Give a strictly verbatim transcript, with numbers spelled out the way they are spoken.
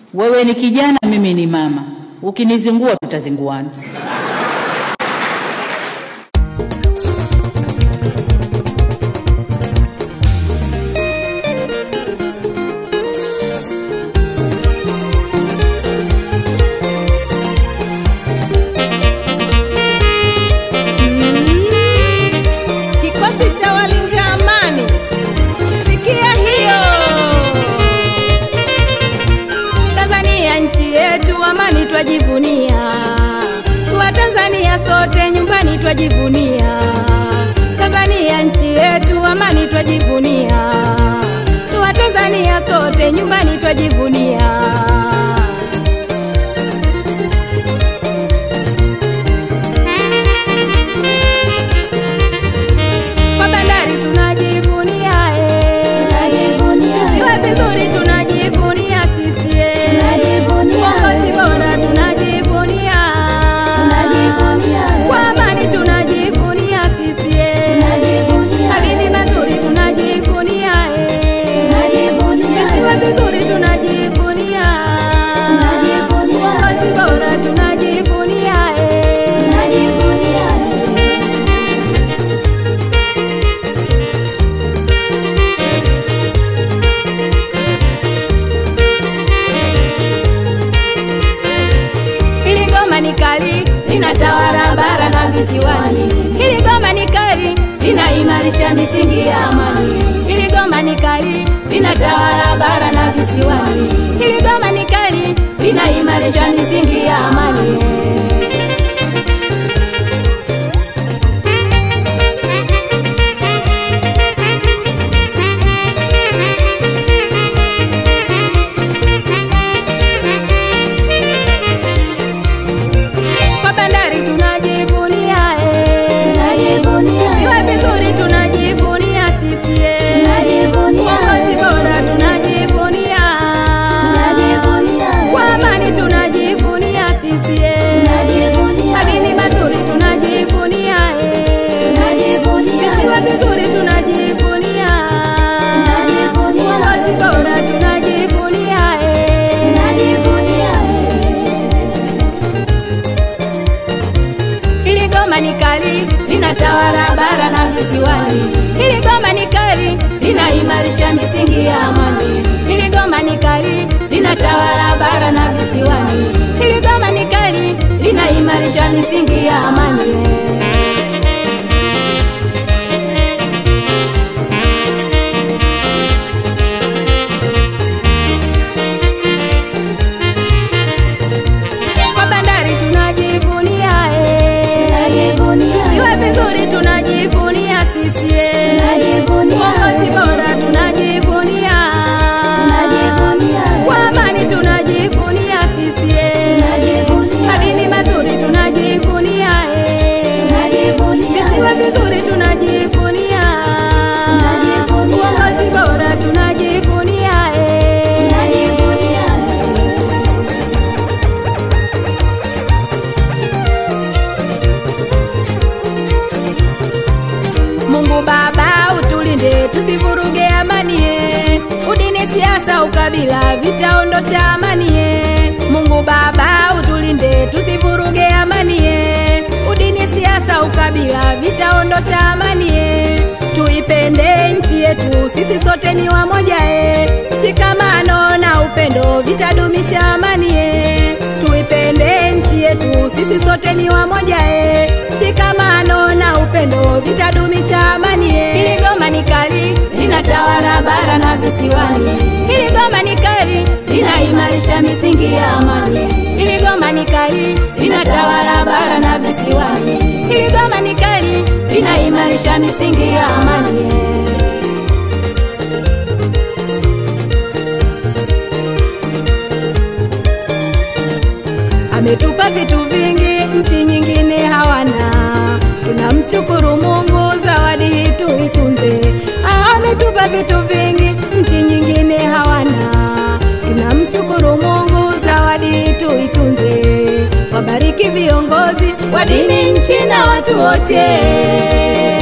Wewe ni kijana, mimi ni mama. Ukinizingua tutazinguana. Twajivunia kwa Tanzania sote nyumbani twajivunia. Tanzania nchi yetu, amani twajivunia. Kwa Tanzania sote nyumbani twajivunia. Kwa bandari tunajivunia eh. Tunajivunia. Siwa vizuri tunajivunia sisi eh. Tunajivunia. Uongozi bora tunajivunia. Tunajivunia. Kwa amani tunajivunia sisi eh. Tunajivunia. Madini mazuri tunajivunia eh. Tunajivunia. Siwa vizuri tunajivunia. Tunajivunia. Uongozi bora tunajivunia eh. Tunajivunia. Hili goma ni kali, linatawala bara na visiwani. Hili goma ni kali, linaimarisha misingi ya amani. Hili goma ni kali, linatawala bara na visiwani. Hili goma ni kali, linaimarisha misingi ya amani. Kwa bandari tunajivunia eh. Tunajivunia. Siwa vizuri tunajivunia sisi eh. Tunajivunia. Uongozi bora tunajivunia. Tunajivunia. Kwa amani tunajivunia sisi eh. Tunajivunia. Madini mazuri tunajivunia eh. Tunajivunia. Siwa vizuri tunajivunia. Tunajivunia. Uongozi bora tunajivunia eh. Tunajivunia. Hili goma ni kali, linatawala bara na visiwani. Hili goma ni kali, linaimarisha misingi ya amani. Hili goma ni kali, linatawala bara na visiwani. Hili goma ni kali, linaimarisha misingi ya amani. Kwa bandari tunajivunia eh. Tunajivunia. Siwa vizuri tunajivunia sisi eh. Tunajivunia. Uongozi bora tunajivunia. Tunajivunia. Kwa amani tunajivunia sisi eh. Tunajivunia. Madini mazuri tunajivunia eh. Tunajivunia. Siwa vizuri tunajivunia. Tunajivunia. Uongozi bora tunajivunia eh. Tunajivunia. Mungu Baba utulinde tusivuruge amani ye. Udini, siasa, ukabila vitaondosha amani ye. Mungu Baba utulinde tusivuruge amani ye. Udini, siasa, ukabila vitaondosha amani ye. Tuipende nchi yetu, sisi sote ni wamoja ye. Shikamano na upendo vitadumisha amani ye. Tuipende nchi yetu, sisi sote ni wamoja ye. Shikamano na upendo vitadumisha amani ye. Hili goma ni kali, linatawala bara na visiwani. Hili goma ni kali, linaimarisha misingi ya amani. Hili goma ni kali, linatawala bara na visiwani. Hili goma ni kali, linaimarisha misingi ya amani ye. Ametupa vitu vingi nchi nyingine hawana. Tunamshukuru Mungu, zawadi hii tuitunze. Ametupa vitu vingi nchi nyingine hawana. Tunamshukuru Mungu, zawadi hii tuitunze. Wabariki viongozi wa dini, nchi na watu wote.